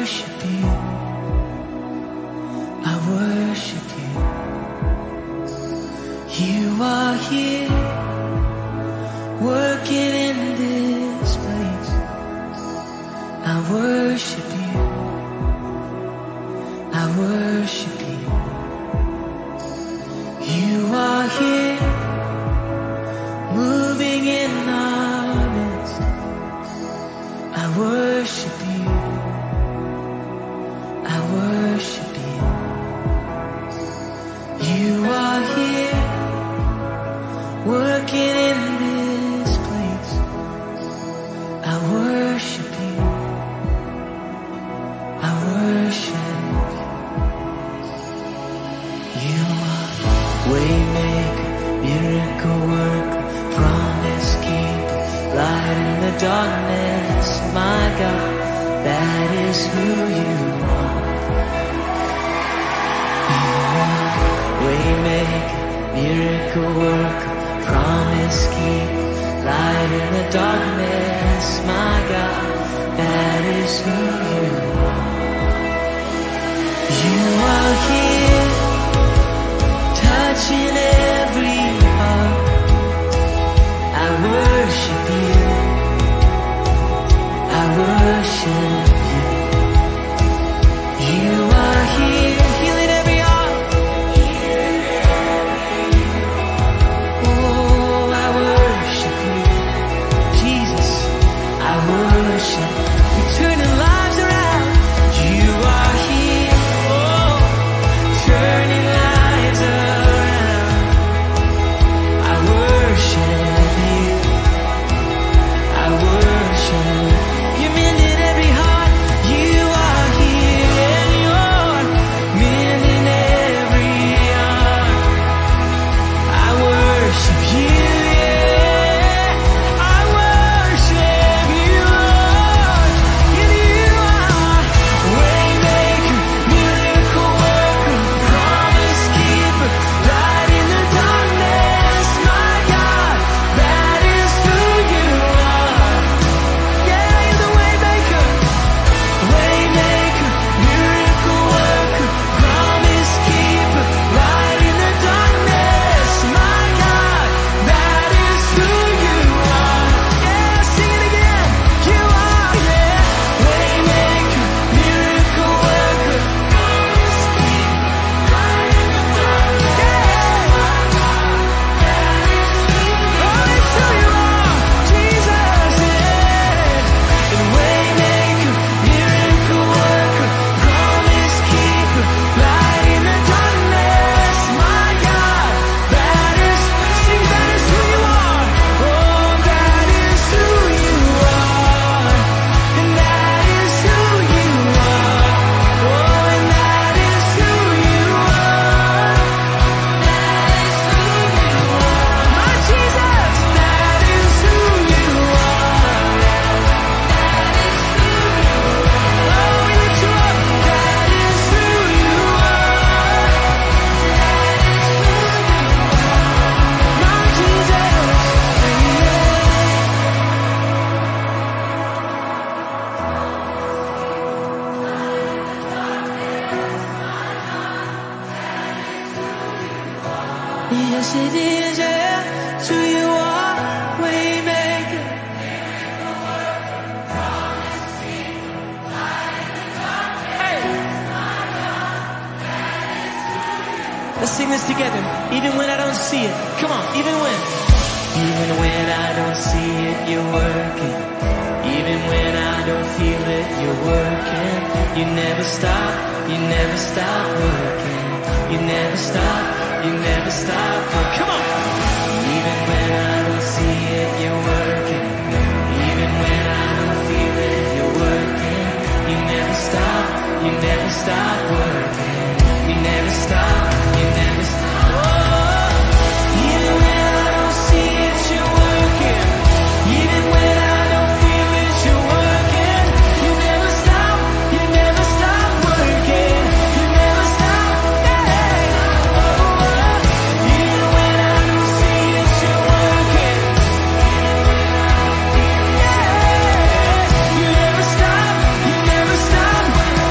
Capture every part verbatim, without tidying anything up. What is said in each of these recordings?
worship you. I worship you. You are here, working in this place. I worship you. I worship you. You are here, moving in our midst. I worship you. I worship you. You are here, working in this place. I worship you. I worship you. You are waymaker, miracle worker, promise keeper, light in the darkness. My God, that is who you are. You are waymaker, miracle worker, promise keeper, light in the darkness. My God, that is who you are. You are here, touching every heart. I worship you. I worship you. You are here, healing every heart. Oh, I worship you, Jesus. I worship you. You're turning lives around. You are here, oh, turning lives around. I worship you. I worship you. You mended every heart. You are here, and you're mending every heart. I worship you, yeah. I worship you, Lord. And you are waymaker, miracle worker, promise keeper, light in the darkness. My God, that is who you are. Yeah, you're the waymaker, waymaker, miracle worker, promise keeper, light in the darkness. My God, that is who you are. Yeah, sing it again. You are, yeah, waymaker, miracle worker, promise keeper, light in the darkness. Yeah, oh, it's who you are, Jesus. Yeah, and waymaker, miracle worker, promise keeper, light in the darkness. My God, that is, sing, that is who you are. Oh, that is who you are. And that is who you are. Oh, and that is who you are. That is who you are. My Jesus, that is who you are. That is who you are. Oh, we lift you up. That is who you are. That is who you are. My Jesus, yes it is, yeah. It's who you are, waymaker. Hey. Let's sing this together. Even when I don't see it. Come on, even when. Even when I don't see it, you're working. Even when I don't feel it, you're working. You never stop, you never stop working. You never stop, you never stop working. Come on. Even when I don't see it, you're working. Even when I don't feel it, you're working. You never stop, you never stop working. You never stop, you never stop. Oh, even when I don't see it, you're working. Even when I don't feel it, you're working. You never stop, you never stop working. You never stop, yeah. Oh, even when I don't see it, you're working. Yeah, you never stop, you never stop.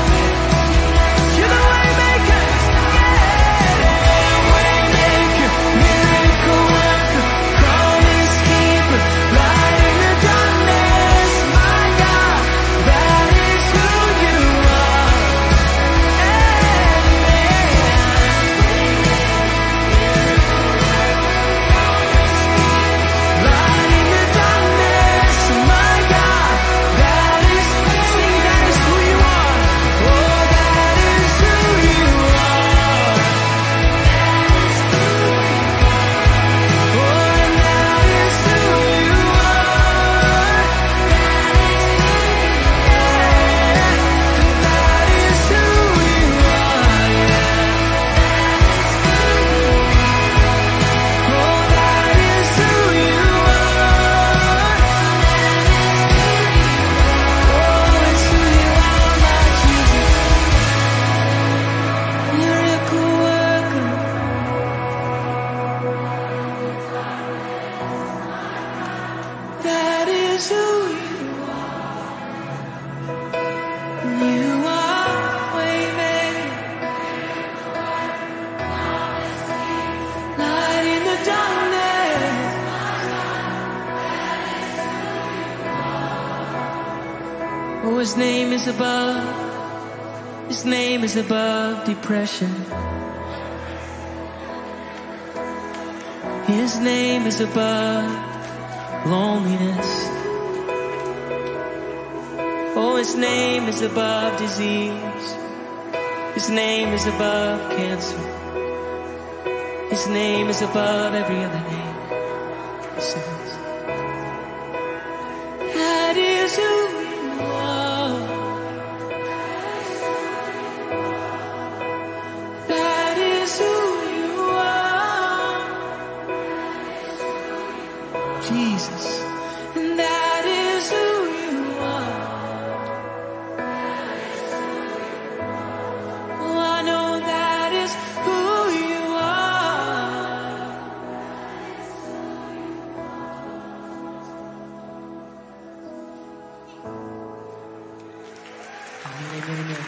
His name is above, His name is above depression. His name is above loneliness. Oh, His name is above disease. His name is above cancer. His name is above every other name. Listen to this. That is who you are. That is who you are. Jesus. And that is who you are. Oh, I know that is who you are. Amen, amen, amen.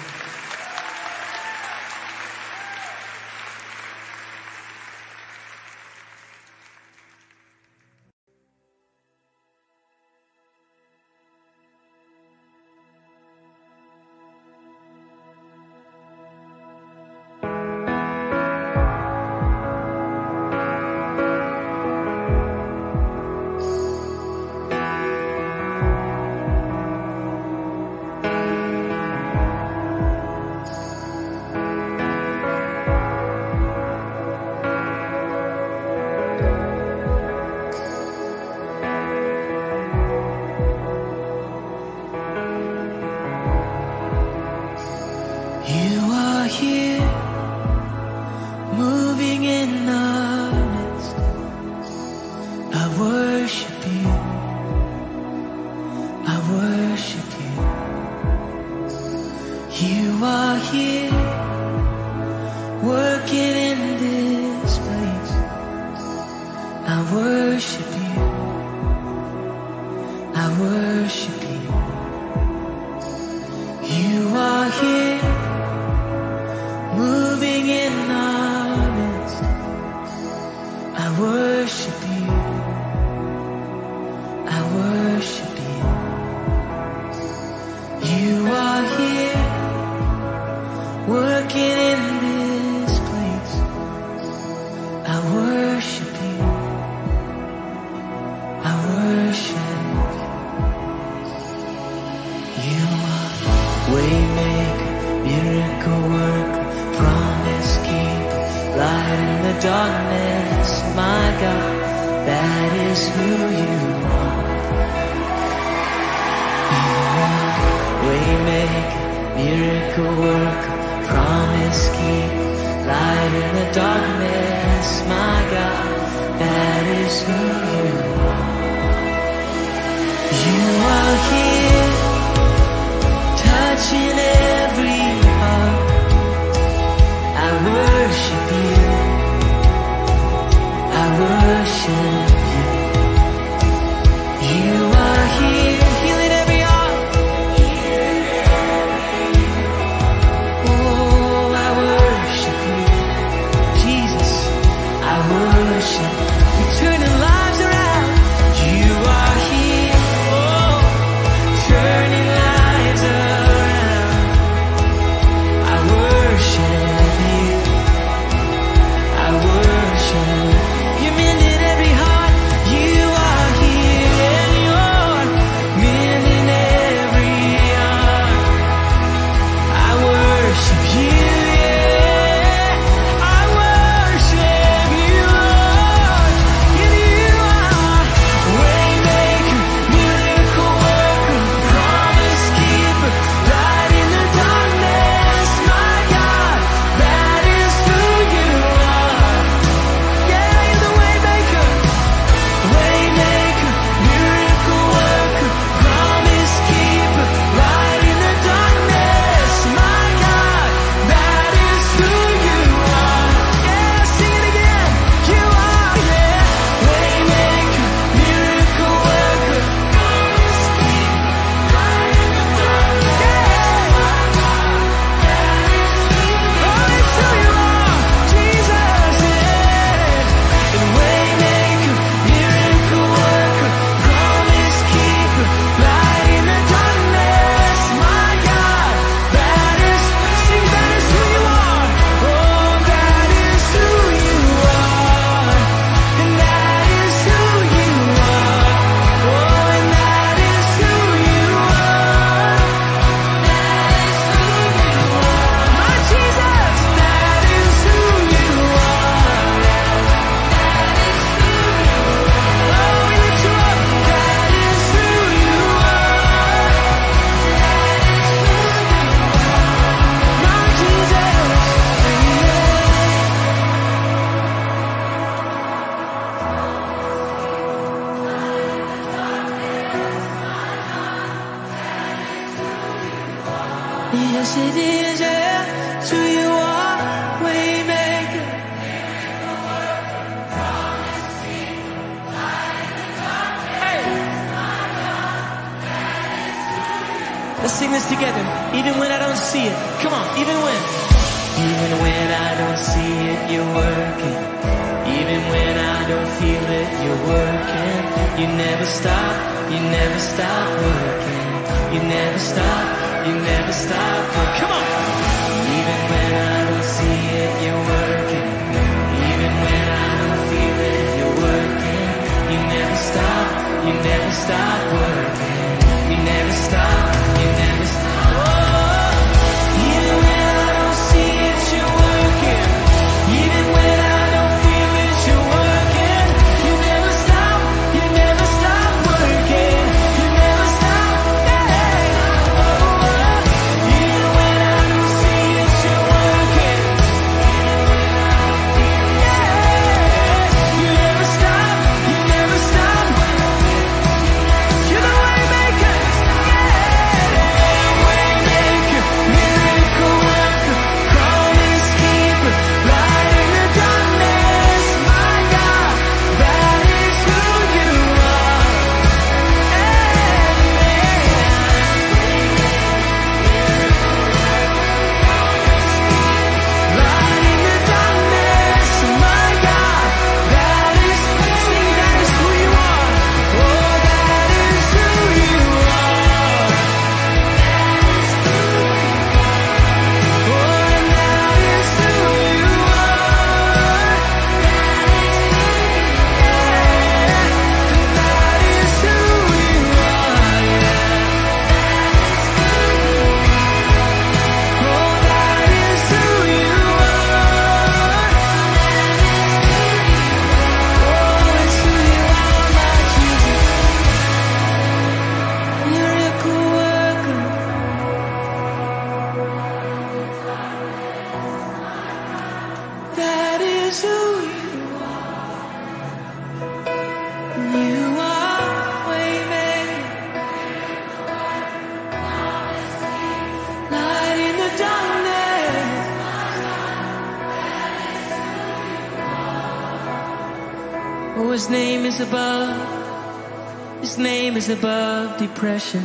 You are here, moving in our midst. I worship you, I worship you. You are here, working in this place. I worship you, I worship you. You are here, moving in our midst. I worship you, I worship you. You are here, working in this place. I worship you, I worship you. You are waymaker, miracle worker, promise keeper, light in the darkness. My God, that is who you are. You are waymaker, miracle worker, promise keeper, light in the darkness. My God, that is who you are. You are here, touching every heart. I worship you, I worship you. You are here, healing every heart. Oh, I worship you, Jesus, I worship you. You're turning lives around. You are here, oh, turning lives around. it is, yeah. It's who you are, Waymaker. Hey. Let's sing this together, even when I don't see it. Come on, even when. Even when I don't see it, you're working. Even when I don't feel it, you're working. You never stop, you never stop working. You never stop, you never stop working. Come on! Even when I don't see it, you're working. Even when I don't feel it, you're working. You never stop, you never stop working. You never stop, you never stop. Oh, even when I don't see it, you're working. Even when I don't feel it, you're working. You never stop, you never stop working. You never stop, yeah. Oh, even when I don't see it, you're working. Yeah. You never stop, you never stop. You're the Waymaker, yeah. Waymaker, miracle worker, promise keeper, light in the darkness, my God, that is who you are. Light in the darkness, my God, that is, sing, that is who you are. Oh, that is who you are. Oh, and that is who you are. That is who you are, yeah. Oh, that is who you are. Oh, it's who you are, my Jesus. Miracle worker. That is who you are. You are Waymaker. Light in the darkness. Oh, his name is above. His name is above depression.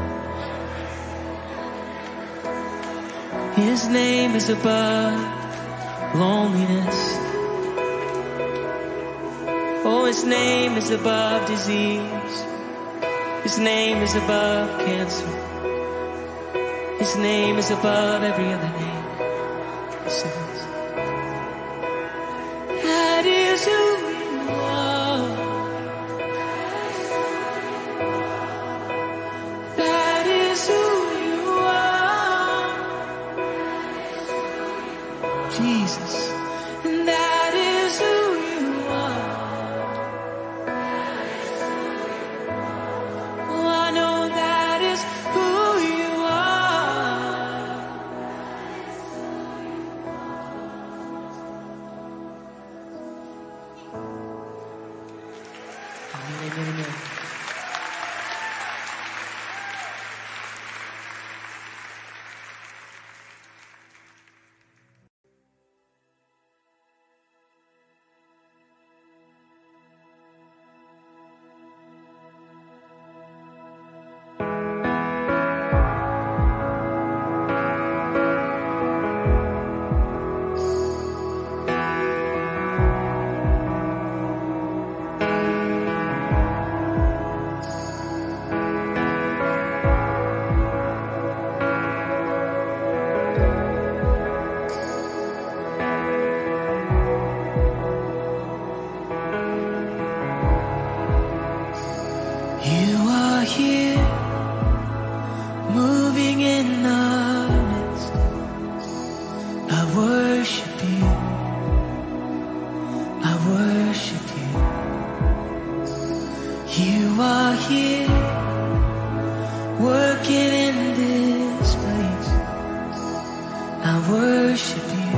His name is above loneliness. Oh, his name is above disease. His name is above cancer. His name is above every other name. Sing this. That is who you are. That is who you are. Jesus. And that is who you are. Oh, I know that is who you are. Amen, amen, amen. You are here, moving in our midst. I worship you. I worship you. You are here, working in this place. I worship you.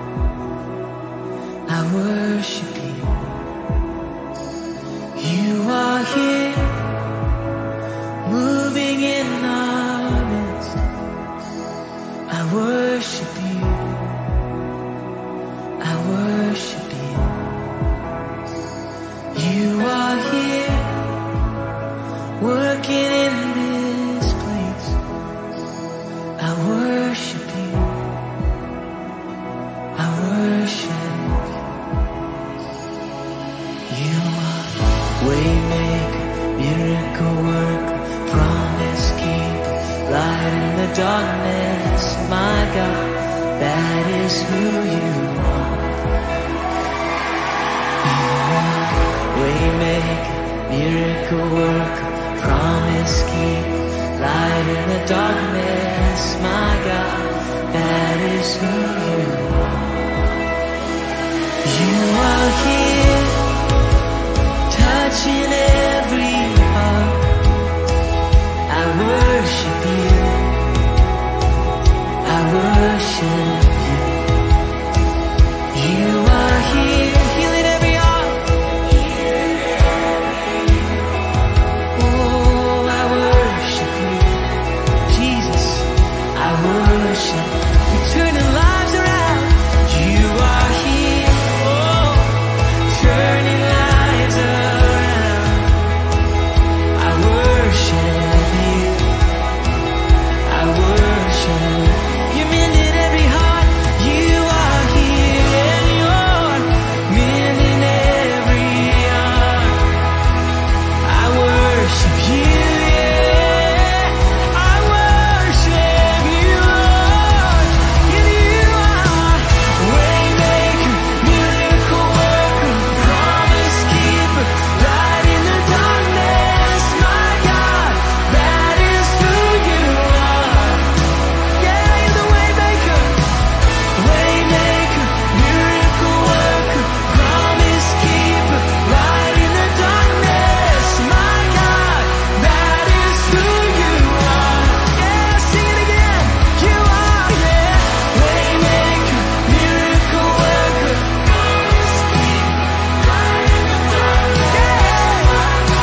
I worship you. You are here, moving in our midst. I worship you. I worship you. You are here, working in this place. I worship you. I worship you. You are waymaker, miracle worker, promise keeper, light in the darkness. My God, that is who you are. You are waymaker, miracle worker, promise keeper, light in the darkness. My God, that is who you are. You are here, touching every heart. I worship you. I worship you. You are here, healing every heart. Oh, I worship you, Jesus. I worship you. You're turning lives around. You are here, oh, turning lives around. I worship you. I worship. You're mending every heart. You are here and you're mending every heart. I worship you, yeah. I worship you, Lord. And you are waymaker, miracle worker, promise keeper, light in the darkness. My God, that is who you are. Yeah, you're the waymaker, waymaker, miracle worker, promise keeper, light in the darkness. My God, that is who you are. Yeah, sing it again. You are, yeah, waymaker, miracle worker, promise keeper, light in the darkness. Yeah,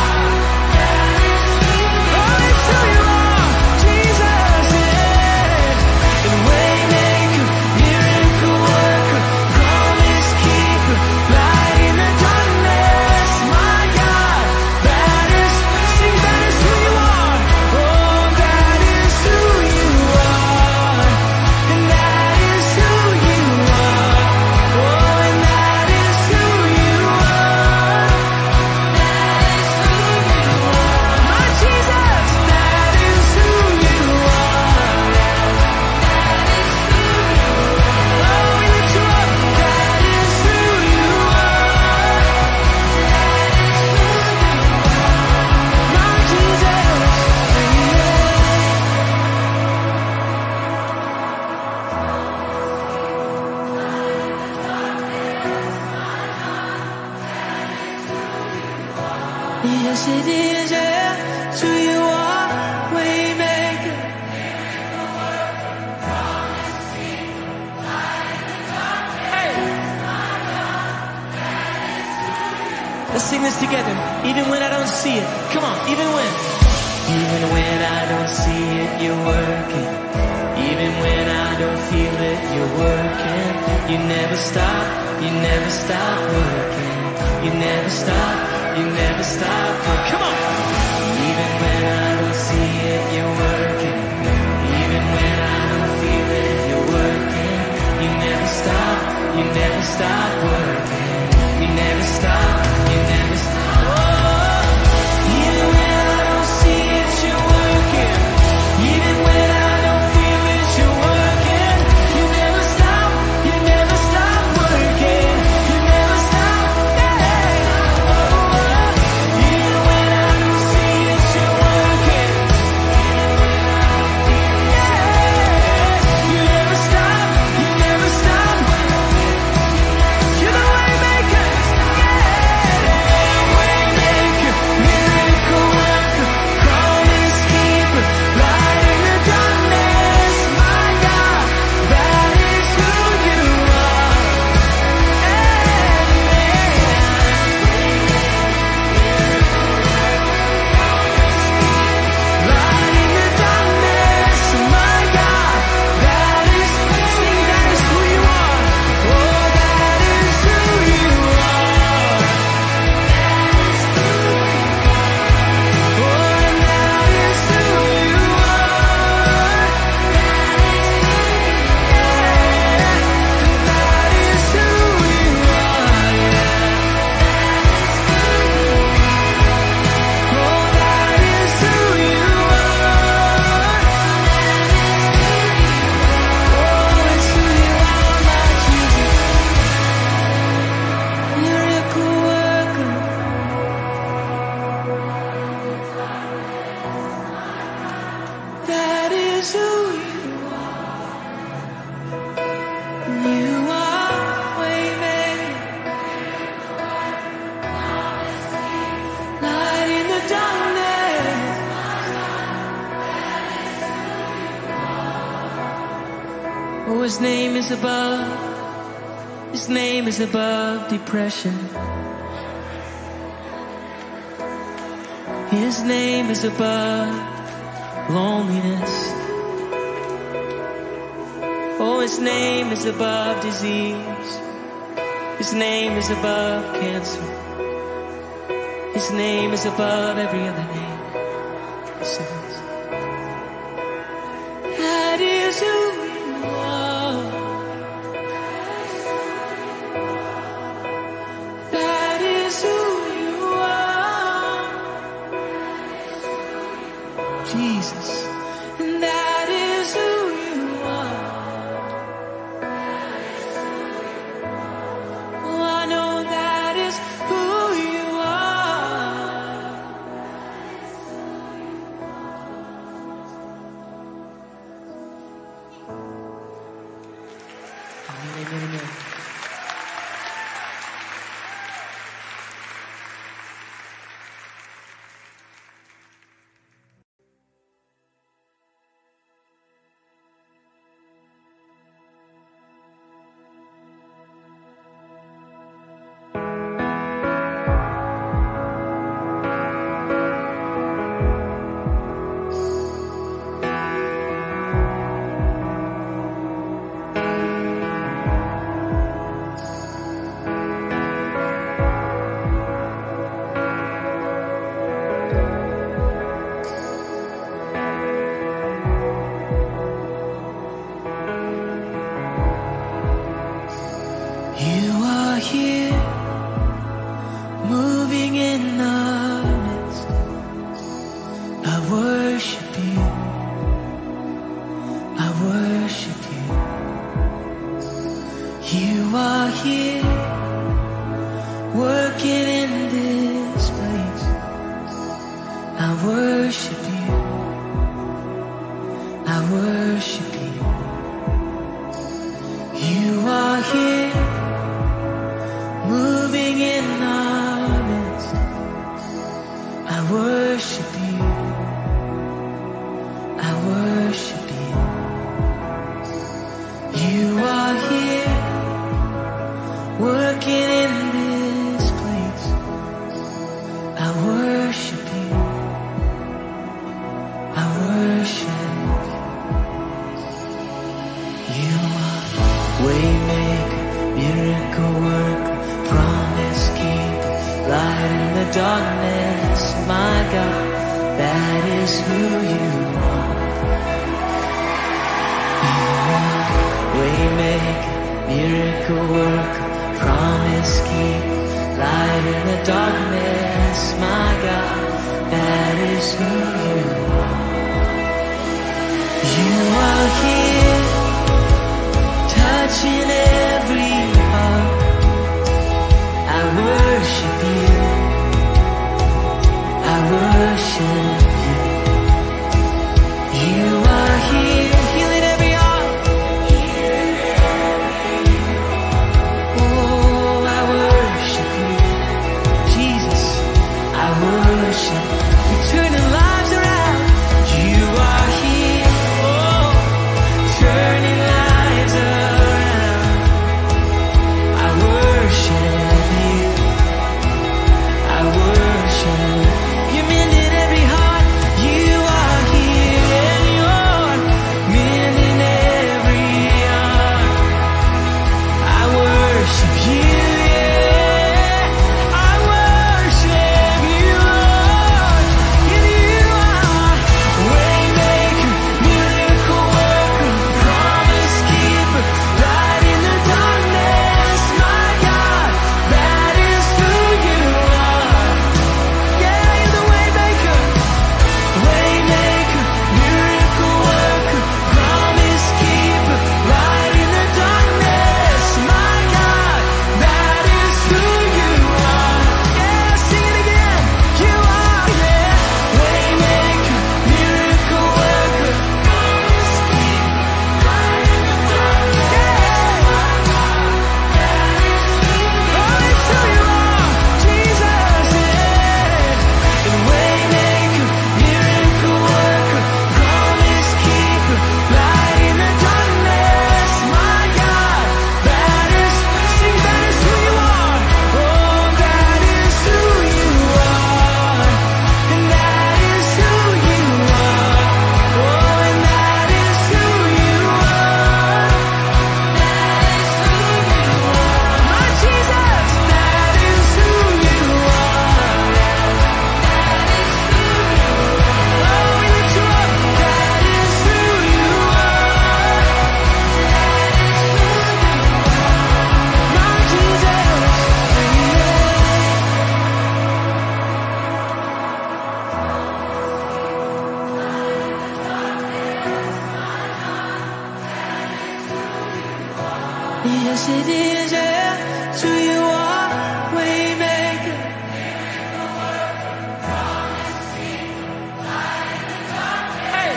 oh, it's who you are, Jesus. Yeah, and waymaker, miracle worker, promise keeper, light in the darkness. My God, that is, sing, that is who you are. Oh, that is who you are. And that is who you are. Oh, and that is who you are. That is who you are. My Jesus, that is who you are. That is who you are. Oh, we lift you up. That is who you are. That is who you are. My Jesus, yes it is, yeah. It's who you are, waymaker. Hey. Let's sing this together. Even when I don't see it. Come on, even when. Even when I don't see it, you're working. Even when I don't feel it, you're working. You never stop, you never stop working. You never stop, you never stop working. Come on. Even when I don't see it, you're working. Even when I don't feel it, you're working. You never stop, you never stop working. You never stop, you never stop. Oh, even when I don't see it, you're working. Even when I don't feel it, you're working. You never stop, you never stop working. You never stop, yeah. Oh, even when I don't see it, you're working. Yeah, you never stop, you never stop. You're the waymaker, yeah. You are waymaker, light in the darkness. Oh, his name is above, his name is above depression. His name is above loneliness. Oh, his name is above disease. His name is above cancer. His name is above every other name. Says, that is who you are. That is who you are. Jesus. And that is who you are. Oh, I know that is who you are. Amen, amen, amen. You are here, moving in our midst. I worship you, I worship you. You are here, working in this place. I worship you, I worship you. You are here, moving in our midst. I worship you, I worship you. You are here, working in this place. I worship you, I worship you. You are waymaker, miracle worker, promise keeper, light in the darkness. My God, that is who you are. You are waymaker, miracle worker, promise keeper, light in the darkness. My God, that is who you are. You are here, touching every heart. I worship you, I worship you. You are here, healing every heart. Oh, I worship you, Jesus, I worship you. You're turning lives around. You are here, oh, turning Yes, it is, yeah. To you are waymaker. Hey.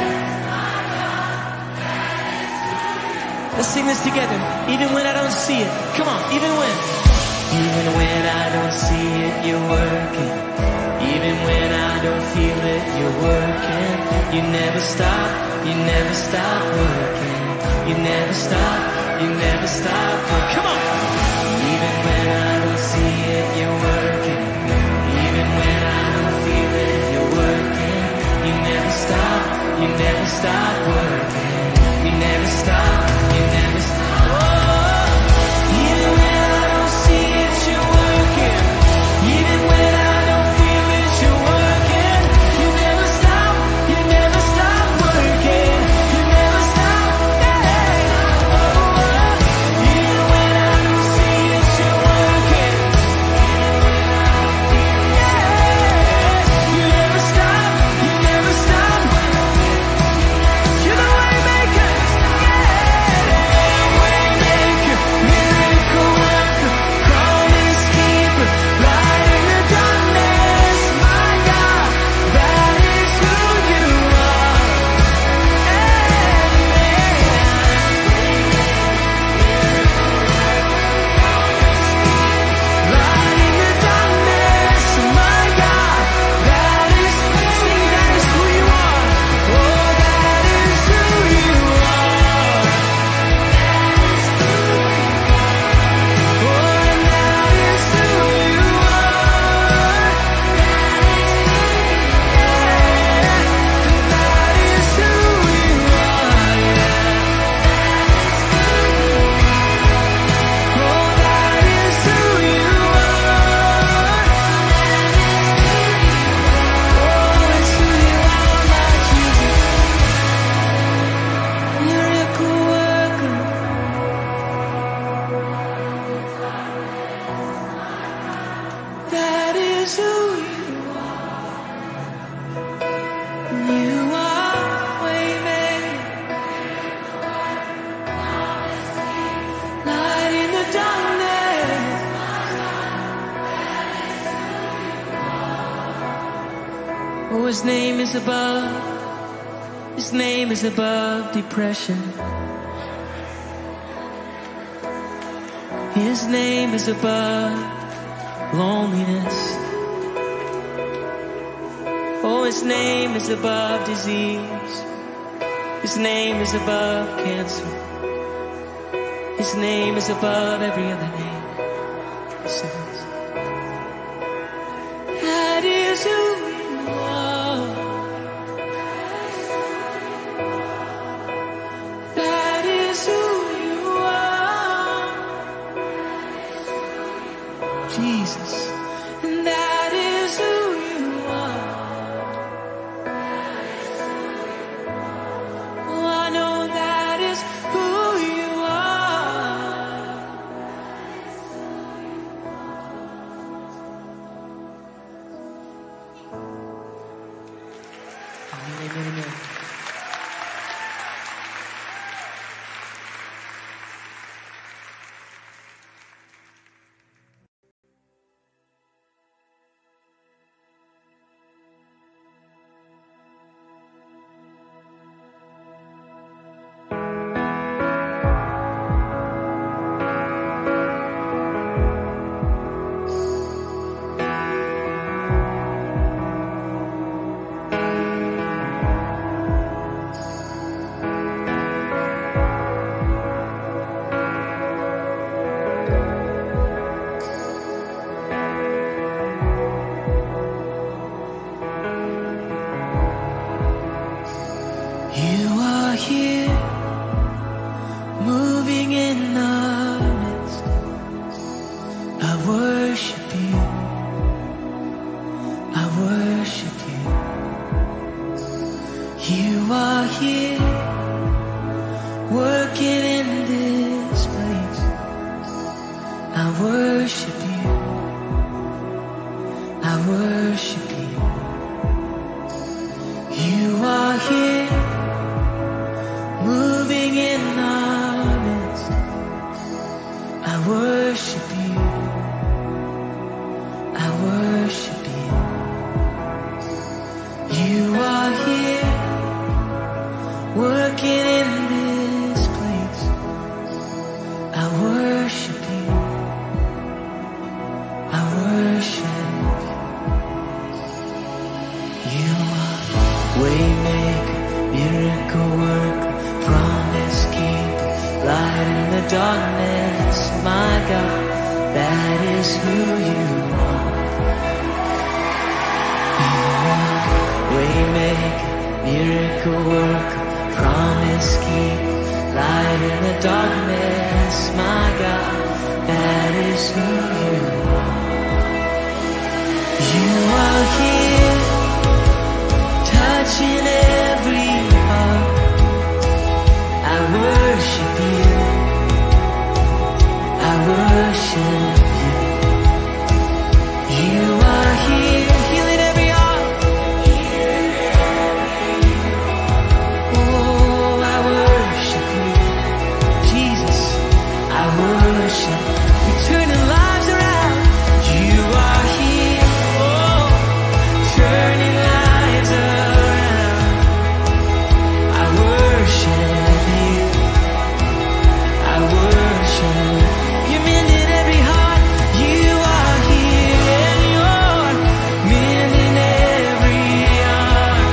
Let's sing this together. Even when I don't see it. Come on, even when. Even when I don't see it, you're working. Even when I don't feel it, you're working. You never stop, you never stop working. You never stop, you never stop working. Come on! Even when I don't see it, you're working. Even when I don't feel it, you're working. You never stop, you never stop working. You never stop, you never stop. Oh, even when I don't see it, you're working. Even when I don't feel it, you're working. You never stop, you never stop working. You never stop, yeah. Oh, even when I don't see it, you're working. Yeah. You never stop, you never stop. You're the waymaker, yeah. Waymaker, miracle worker, promise keeper, light in the darkness, my God, that is who you are. Light in the darkness, my God, that is, sing, that is who you are. Oh, that is who you are. Oh, and that is who you are. That is who you are, yeah. Oh, that is who you are. Oh, it's who you are, my Jesus. Miracle worker. That is who you are. You are waymaker, light in the darkness. Oh, his name is above. His name is above depression. His name is above loneliness. Oh, his name is above disease. His name is above cancer. His name is above every other name. Sing this. That is who you are. That is who you are. Jesus. And that is who you are. Oh, I know that is who you are. Amen, amen, amen. You are here, moving in our midst. I worship you, I worship you. You are here, working in this place. I worship you, I worship you. You are here, moving in our midst. worship you. I worship you. Are waymaker, miracle worker, promise keeper, light in the darkness. My God, that is who you are. You are waymaker, miracle worker, promise keeper, light in the darkness. My God, that is who you are. You are here, touching every heart. I worship you. I worship you. You are here, healing every heart. Oh, I worship you, Jesus. I worship. You're turning lives around. You are here, oh, turning lives around. I worship you. I worship. You're mending every heart. You are here and you're mending every heart.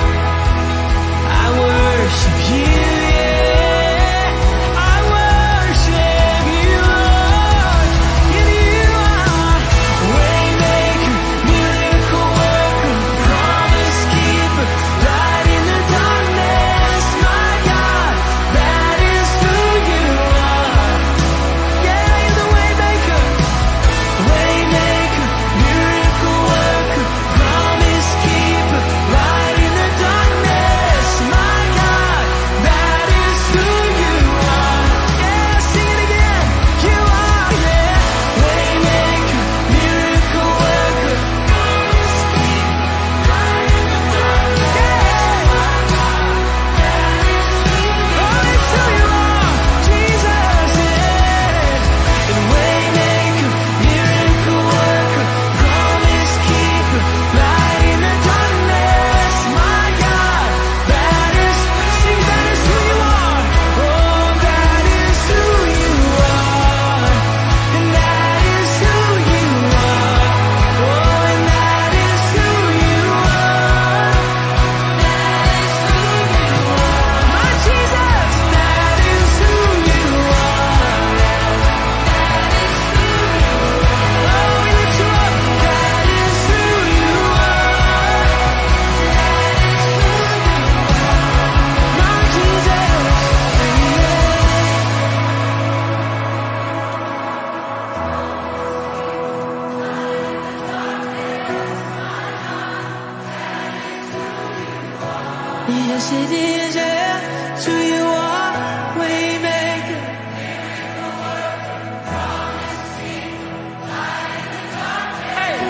I worship you, yeah. I worship you, Lord. And you are waymaker, miracle worker, promise keeper, light in the darkness. My God, that is who you are. Yeah, you're the waymaker, waymaker, miracle worker, promise keeper, light in the darkness. My God, that is who you are. Yeah, sing it again. You are, yeah, waymaker, miracle worker, promise keeper, light in the darkness. Yeah, my God, that is who you are. Oh, it's who you are, Jesus, yeah. And waymaker, miracle worker, promise keeper, light in the darkness. My God, that is, sing, that is who you are. Oh, that is who you are. And that is who you are. Oh, and that is who you are. That is who you are. My Jesus, that is who you are. That is who you are. Oh, we lift you up. That is who you are. That is who you are. My Jesus, yes it is, yeah. It's who you are, waymaker. Hey.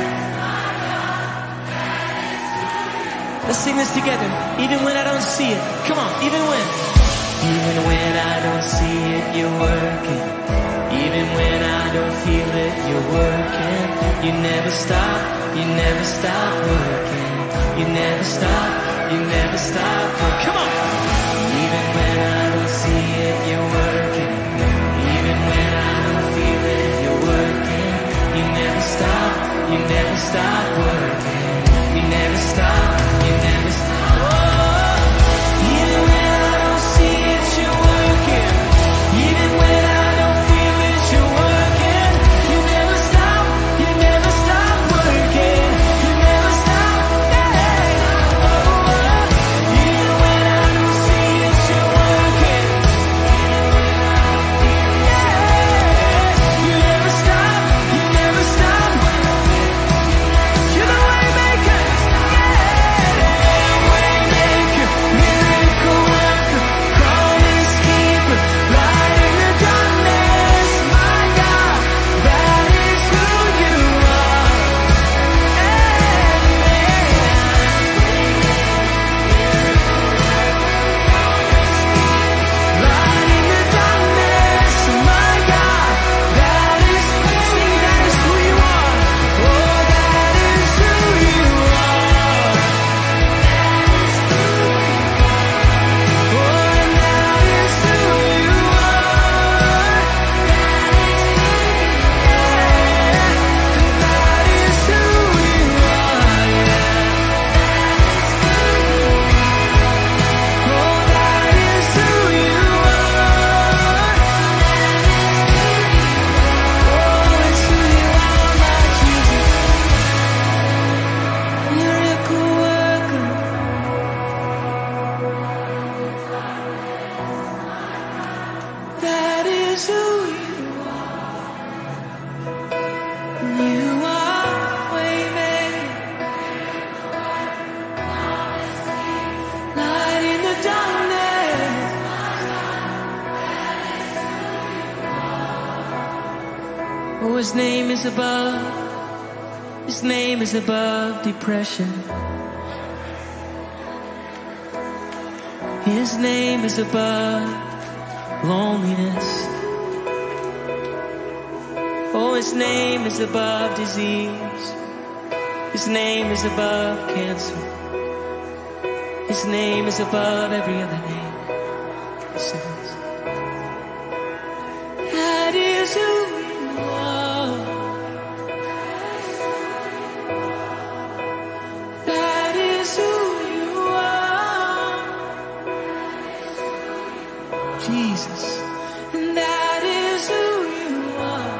Let's sing this together. Even when I don't see it. Come on, even when. Even when I don't see it, you're working. Even when I don't feel it, you're working. You never stop, you never stop working. You never stop, you never stop working. Come on. Even when I don't see it, you're working. Even when I don't feel it, you're working. You never stop, you never stop working. You never stop, you never stop. Oh, even when I don't see it, you're working. Even when I don't feel it, you're working. You never stop, you never stop working. You never stop, yeah. Oh, even when I don't see it, you're working. Yeah, you never stop, you never stop. You're the way maker, yeah. Oh, his name is above, his name is above depression. His name is above loneliness. Oh, his name is above disease. His name is above cancer. His name is above every other name. Listen to this. That is who you are. That is who you are. Jesus. And that is who you are.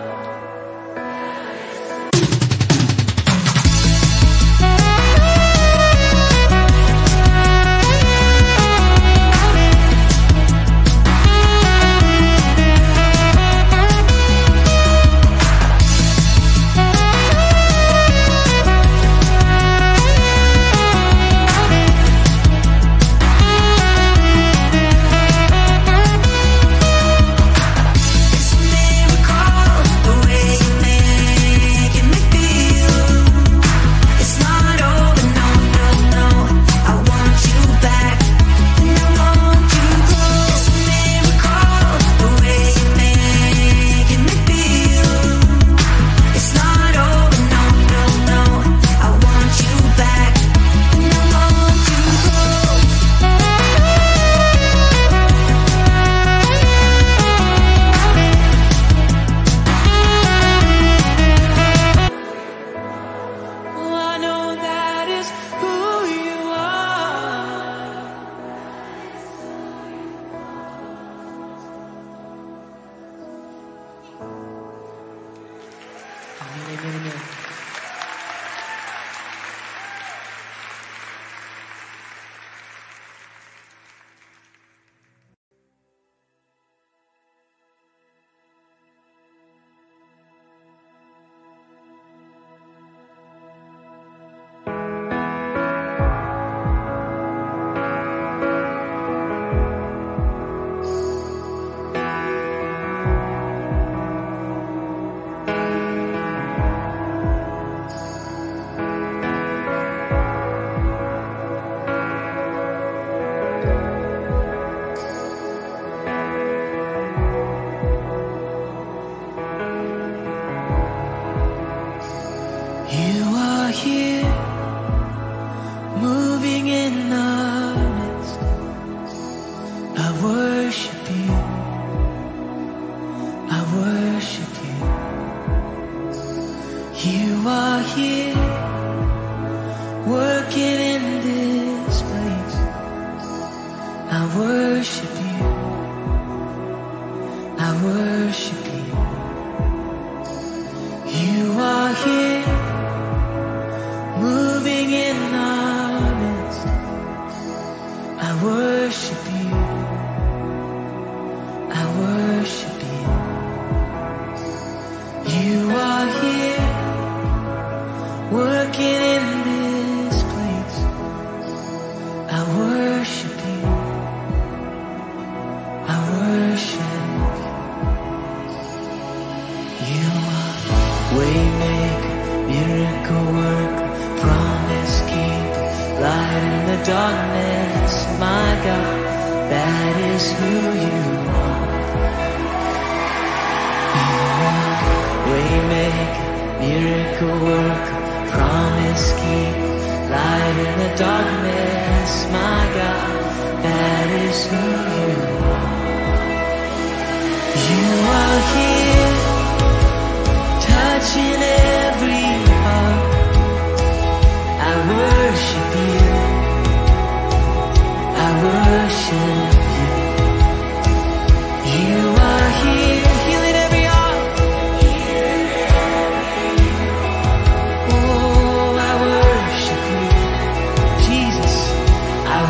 Amen, amen, amen.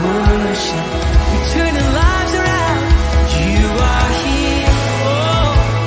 Turning lives around, you are here. Oh.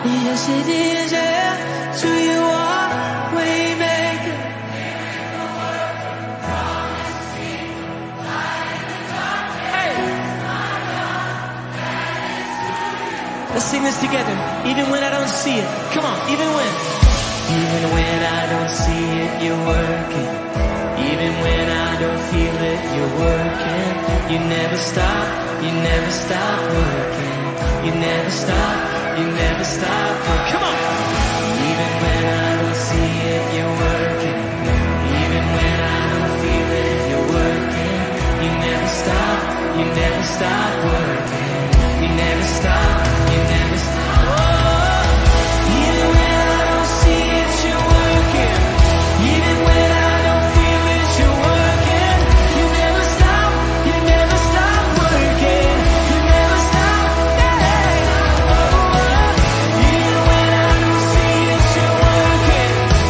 Yes, it is, yeah. To you are waymaker. Hey. Let's sing this together. Even when I don't see it. Come on, even when. Even when I don't see it, you're working. Even when I don't feel it, you're working. You never stop, you never stop working. You never stop, you never stop working. Come on! Even when I don't see it, you're working. Even when I don't feel it, you're working. You never stop, you never stop working. You never stop, you never stop. Oh, even when I don't see it, you're working. Even when I don't feel it, you're working. You never stop, you never stop working. You never stop, yeah. Oh, even when I don't see it, you're working.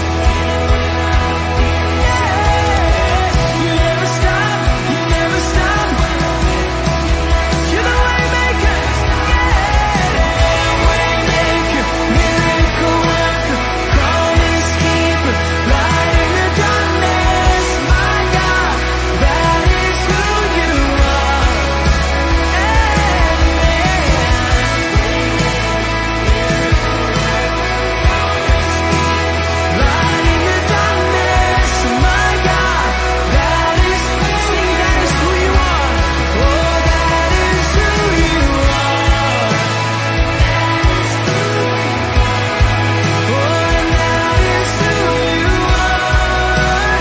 Yeah. You never stop, you never stop. You're the way maker, yeah. Waymaker, miracle worker, promise keeper, light in the darkness, my God, that is who you are. Light in the darkness, my God, that is, sing, that is who you are. Oh, that is who you are. Oh, and that is who you are.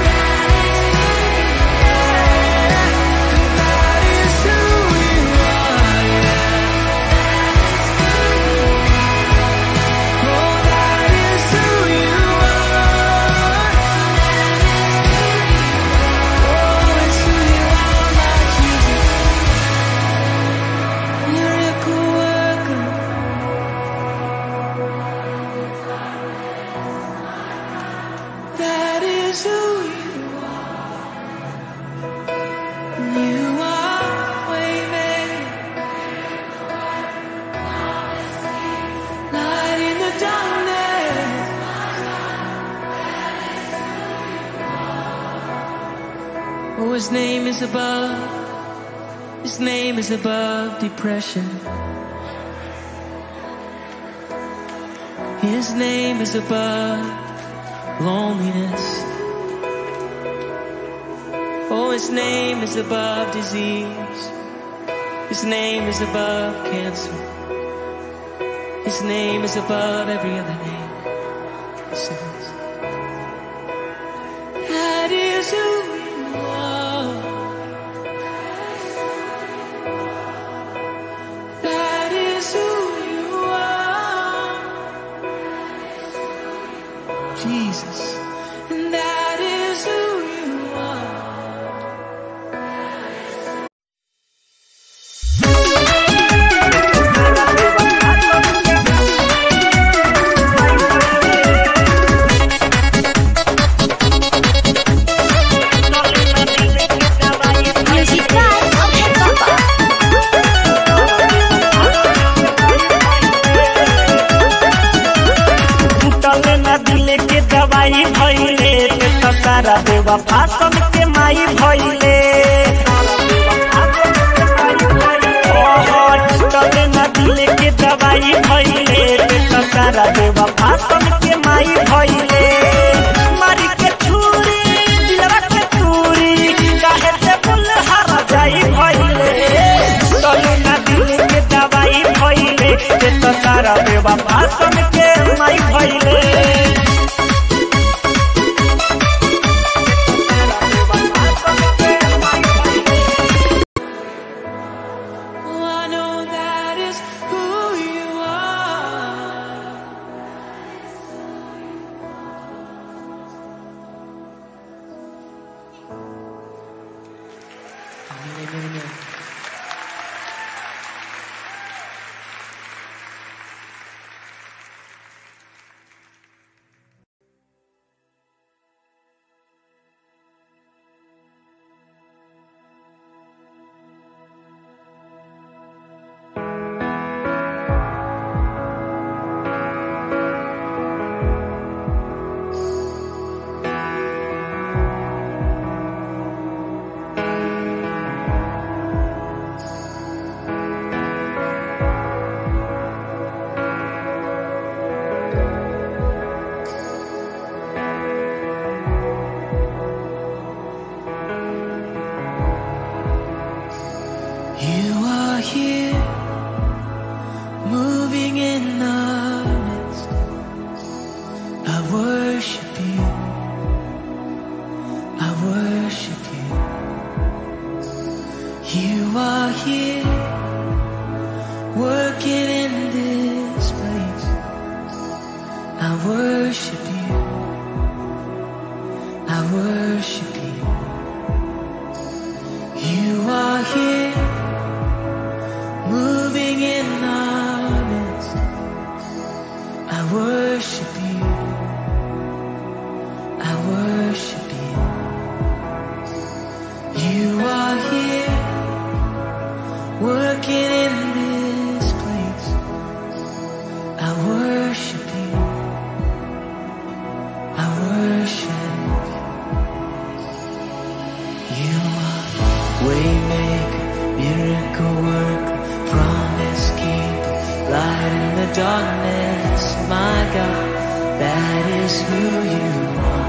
That is who you are, yeah. Oh, that is who you are. Oh, it's who you are, my Jesus. Miracle worker. That is who you are. You are waymaker, light in the darkness. Oh, his name is above. His name is above depression. His name is above loneliness. Oh, his name is above disease. His name is above cancer. His name is above every other name. Sing this. That is who you are. That is who you are. Jesus. And that is who you are. Music by Abhay Baba. टूटल न दिल के दवाई भइले ते त सारा बेवफा सन के माई भइले। ओहो, टूटल न दिल के दवाई भइले ते त सारा बेवफा सन के माई भइले। मारी के छुरी दिलवा के तूरी काहे ते बुल हर जाई भइले। टूटल न दिल के दवाई भइले ते त सारा बेवफा सन के माई भइले। Oh, I know that is who you are. Amen, amen, amen. the darkness, my God, that is who you are.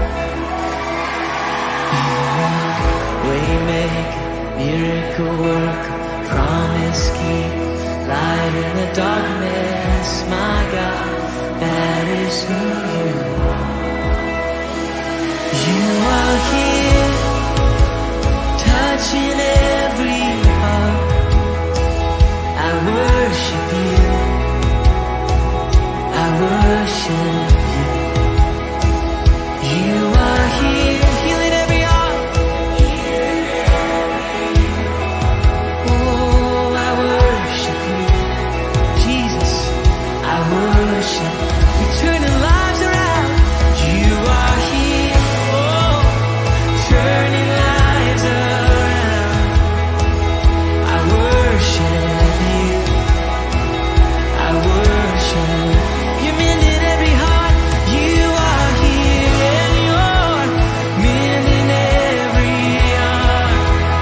Waymaker, miracle worker, promise keeper, light in the darkness, my God, that is who you are. You are here, touching every heart. I worship you, I worship you. You are here, healing every heart. Oh, I worship you, Jesus, I worship. You're turning lives around. You are here, oh, turning lives around. I worship you, I worship. You're mending every heart. You are here and you're mending every heart.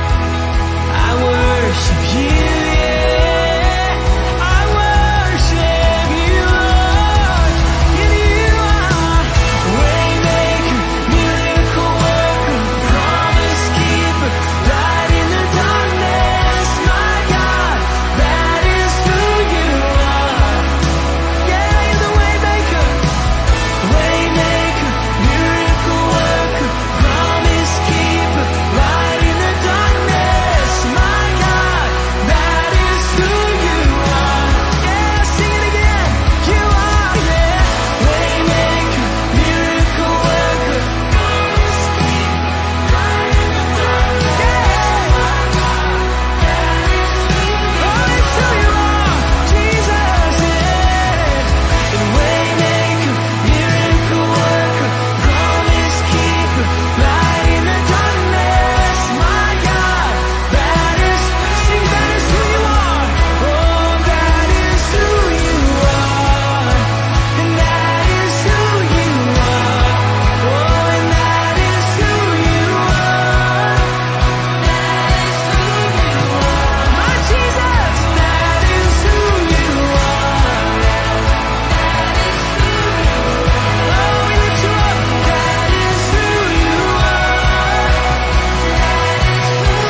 I worship you, yeah. I worship you, Lord. And you are waymaker, miracle worker, promise keeper, light in the darkness, my God, that is who you are. Yeah, you're the waymaker, waymaker, miracle worker, promise keeper, light in the darkness, my God, that is who you are. Yeah, sing it again. You are, yeah, waymaker, miracle worker, promise keeper, light in the darkness, yeah, that is who you are. Oh, it's who you are, Jesus, yeah. And waymaker, miracle worker, promise keeper, light in the darkness, my God, that is, sing, that is who you are. Oh, that is who you are. And that is who you are. Oh, and that is who you are. That is who you are. My Jesus, that is who you are. That is who you are. Oh, we lift you up. That is who you are. That is who you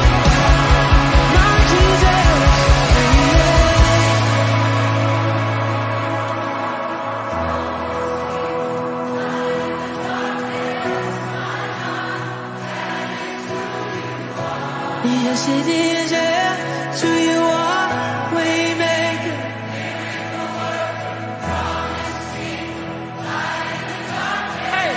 are. My Jesus, yes it is, yeah. It's who you are, waymaker. Hey.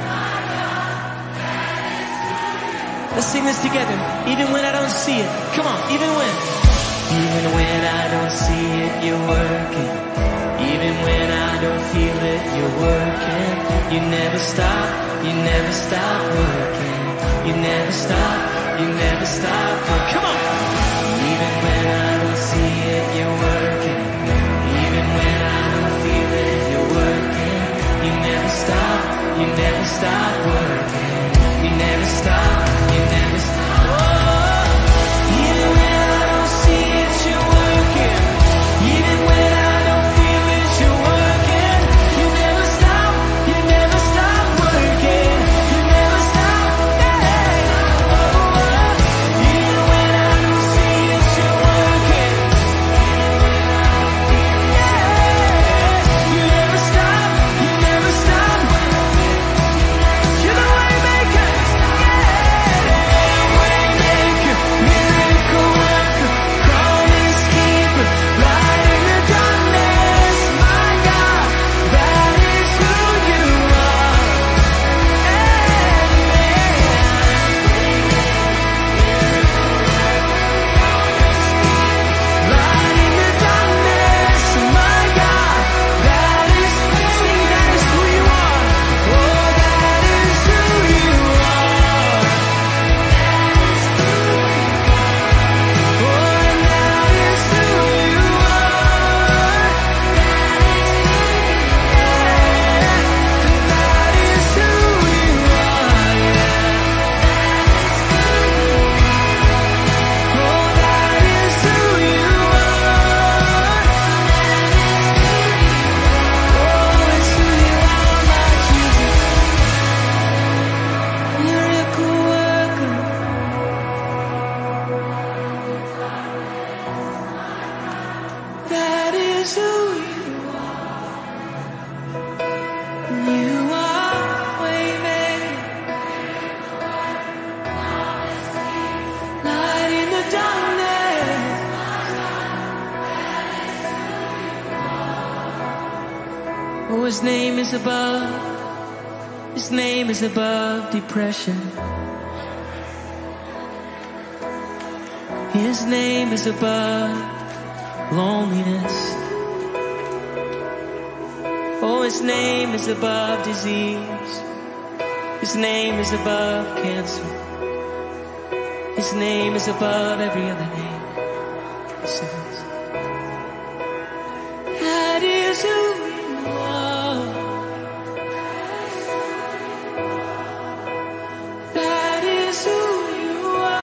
Let's sing this together. Even when I don't see it. Come on, even when. Even when I don't see it, you're working. Even when I don't feel it, you're working. You never stop, you never stop working. You never stop, you never stop working. Come on. Even when I don't see it, you're working. Even when I don't feel it, you're working. You never stop, you never stop working. You never stop, you never stop. Oh, even when I don't see it, you're working. Even when I don't feel it, you're working. You never stop, you never stop working. You never stop, yeah. Oh, even when I don't see it, you're working. is who you are. You are waymaker, light in the darkness. Oh, his name is above, his name is above depression. His name is above loneliness. Oh, his name is above disease. His name is above cancer. His name is above every other name. Listen to this. That is who you are. That is who you are.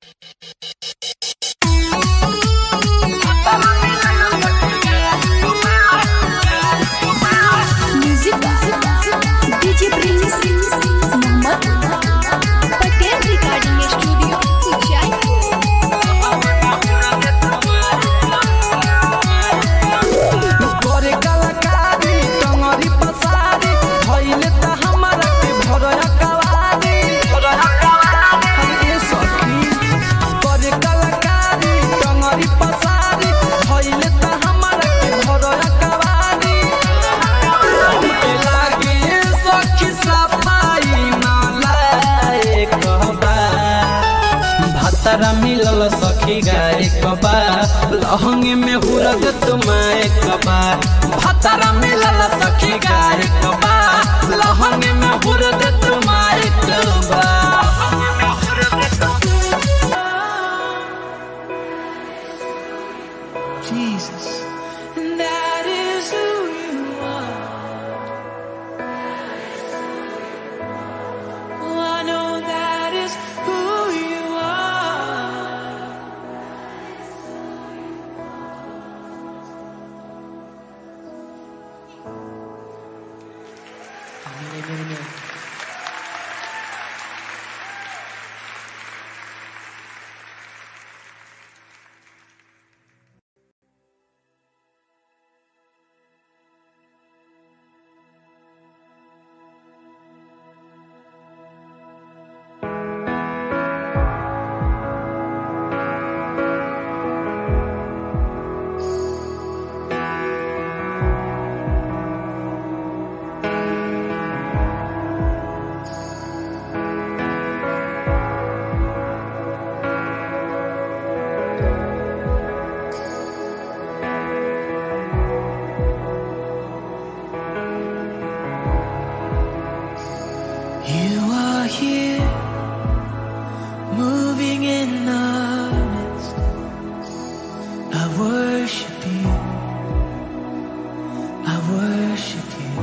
Music D J Prince Mohammed Patel Recording Studio Ujaipur. करे कलाकारी टंगरी पसारी भइले त हमरा के भरया कवारी भरया कवारी ए सखी करे कलाकारी टंगरी पसारी भइले त हमरा के भरया कवारी हमके लागे सखी सफाई ना लाए कहबा भातरा मिलल सखी गाय कबा लहंगे में हुरग तुमाए कबा भातरा मिलल सखी गाय कबा लहंगे में हुरग तुमाए कबा Jesus, and that is who you are. Oh, I know that is who you are. Amen, amen, amen. You are here, moving in our midst. I worship you, I worship you.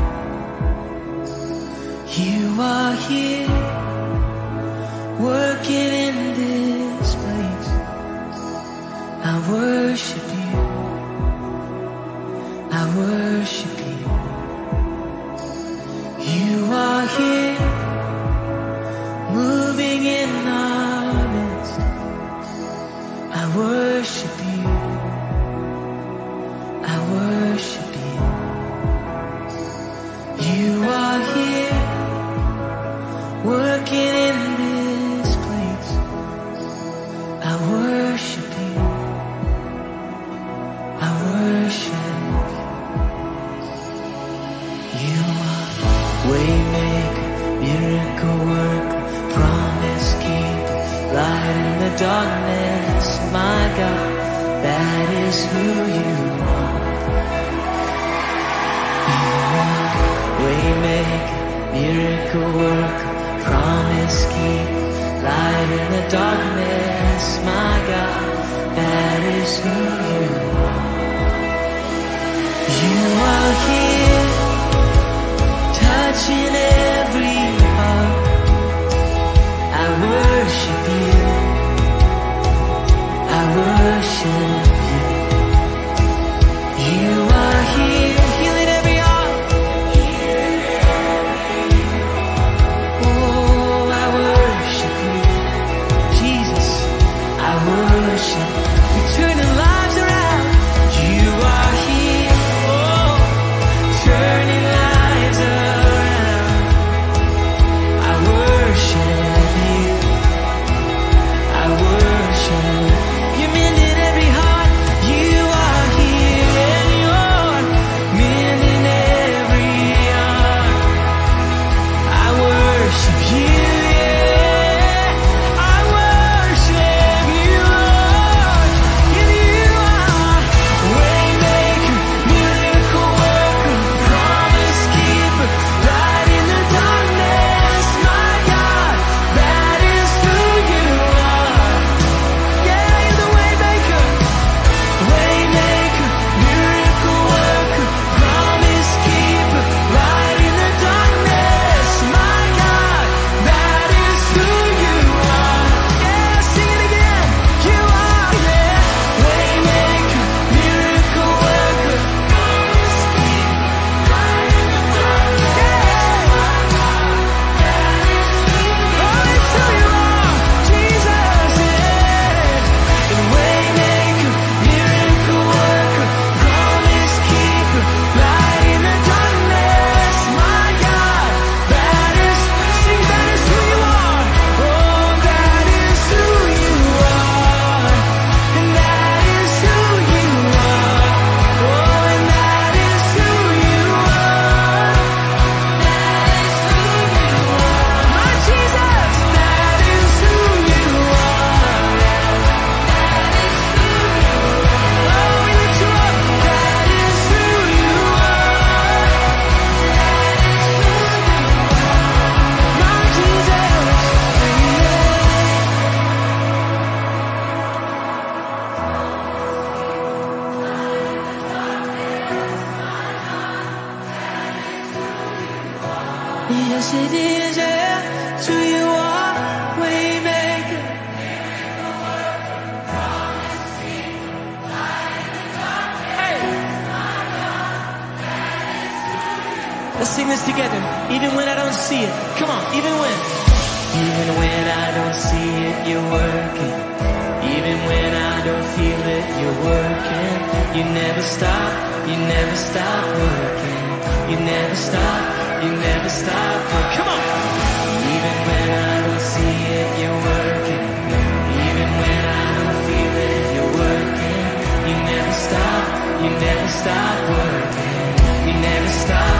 You are here, working in this place. I worship you, I worship you. You are here, moving in our midst. I worship you, I worship you. You are here, working in this place. I worship you, I worship you. You are waymaker, miracle worker, promise keeper, light in the darkness. My God, that is who you are. You are waymaker, miracle worker, promise keeper, light in the darkness. My God, that is who you are. You are here, touching every heart. I worship you, I worship you. You are here, healing every heart. Oh, I worship you, Jesus, I worship. You're turning lives around. Yes it is, yeah. To you are waymaker. Let's sing this together, even when I don't see it. Come on, even when. Even when I don't see it, you're working. Even when I don't feel it, you're working. You never stop, you never stop working. You never stop, you never stop working. Come on. Even when I don't see it, you're working. Even when I don't feel it, you're working. You never stop, you never stop working. You never stop.